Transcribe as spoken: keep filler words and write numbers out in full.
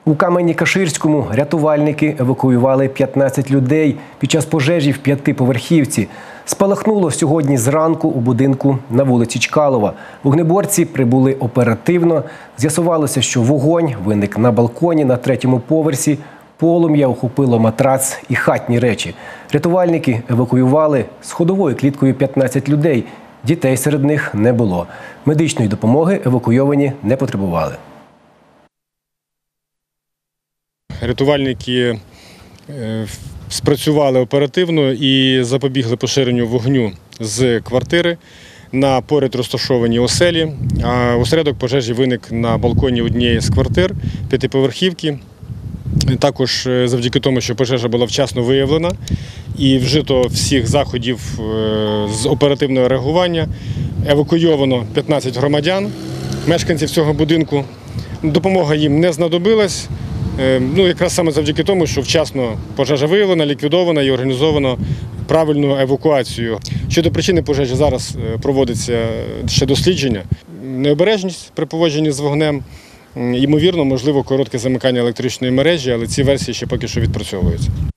У Камені-Каширському рятувальники евакуювали п'ятнадцять людей під час пожежі в п'ятиповерхівці. Спалахнуло сьогодні зранку у будинку на вулиці Чкалова. Вогнеборці прибули оперативно. З'ясувалося, що вогонь виник на балконі на третьому поверсі. Полум'я охопило матрац і хатні речі. Рятувальники евакуювали з ходовою кліткою п'ятнадцять людей. Дітей серед них не було. Медичної допомоги евакуйовані не потребували. Рятувальники спрацювали оперативно і запобігли поширенню вогню з квартири на поряд розташовані оселі. Осередок пожежі виник на балконі однієї з квартир п'ятиповерхівки. Також завдяки тому, що пожежа була вчасно виявлена і вжито всіх заходів з оперативного реагування, евакуйовано п'ятнадцять громадян, мешканців цього будинку. Допомога їм не знадобилась. Ну, якраз саме завдяки тому, що вчасно пожежа виявлена, ліквідована і організовано правильну евакуацію. Щодо причини пожежі зараз проводиться ще дослідження. Необережність при поводженні з вогнем, ймовірно, можливо, коротке замикання електричної мережі, але ці версії ще поки що відпрацьовуються.